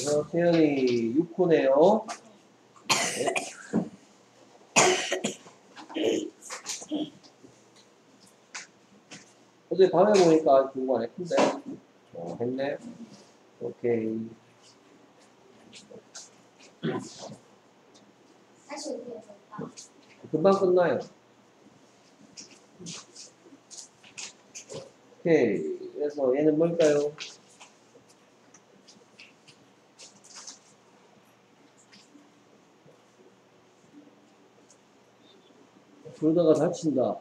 그래서 태연이 6호네요. 네. 어제 밤에 보니까 공부 안 했던데. 했네. 오케이. 다시 어떻게 했을까? 금방 끝나요. 오케이. 그래서 얘는 뭘까요? 그러다가 다친다.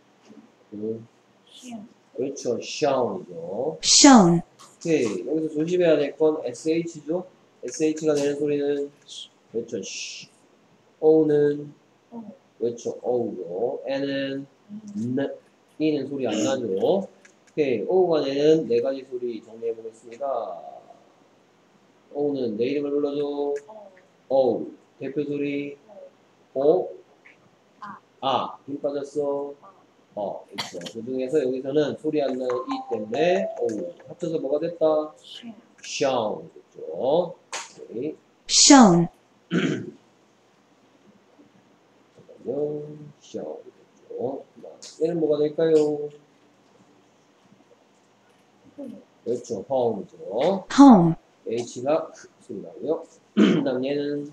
그렇죠. shown이죠. shown, 오케이. 여기서 조심해야 될 건 sh죠. sh가 내는 소리는 그렇죠. sh. o는 그렇죠. o죠. n은 n. e는 소리 안 나죠. 오케이. o가 내는 네 가지 소리 정리해 보겠습니다. o는 내 이름을 불러줘. o. 대표 소리 o. 힘 빠졌어. 있죠. 그 중에서 여기서는 소리 안 나는 이 때문에 합쳐서 뭐가 됐다? shown 됐죠. 오케이. shown, 잠깐만요. shown 됐죠. 얘는 뭐가 될까요? 그렇죠. home죠. home, h가 소리 나고요. 그 다음 얘는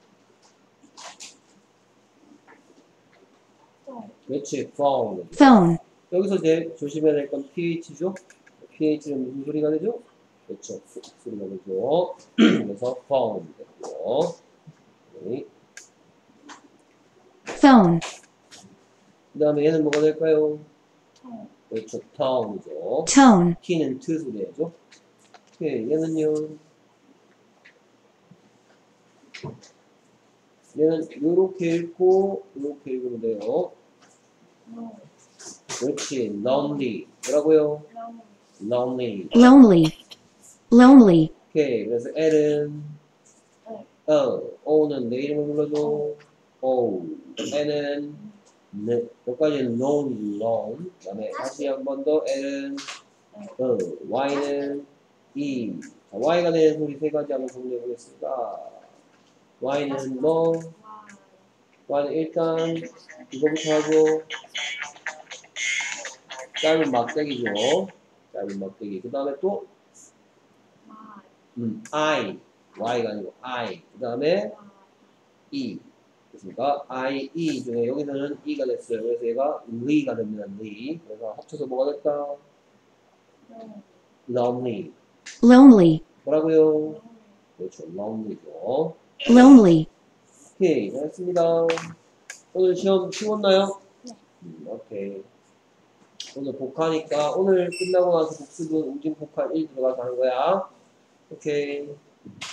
그렇지. phone. phone, 여기서 이제 조심해야 될 건 ph죠. ph는 무슨 소리가 되죠? 그렇죠. 소리가 되죠. 그래서 phone 됐고요. 오케이. phone, 그 다음에 얘는 뭐가 될까요? 그렇죠. tone이죠. tone, t는 트 소리죠. 오케이. 얘는요. 얘는 요렇게 읽고 요렇게 읽으면 돼요. 그렇지. lonely. 뭐라고요? lonely. lonely, lonely, 오케이. 그래서 L은 O는 내 이름을 불러줘. O. N은 여기까지는 known, known. 그 다음에 다시 한 번 더 L은 Y는 E. 자, Y가 내는 소리 세 가지 한번 정리해 보겠습니다. Y는 뭐? Y는 일단 이거부터 하고 짧은 막대기죠. 짧은 막대기. 그 다음에 또 I. Y가 아니고 I. 그 다음에 E. 됐습니까? I, E 중에 여기서는 E가 됐어요. 그래서 얘가 Le가 됩니다. Lee. 그래서 합쳐서 뭐가 됐다? Lonely. lonely, 뭐라고요? 그렇죠. Lonely죠. lonely, 오케이. 잘했습니다. 오늘 시험 쉬웠나요? 오케이. 오늘 복화니까 오늘 끝나고 나서 복습은 웅진 복화 1 들어가서 하는 거야. 오케이.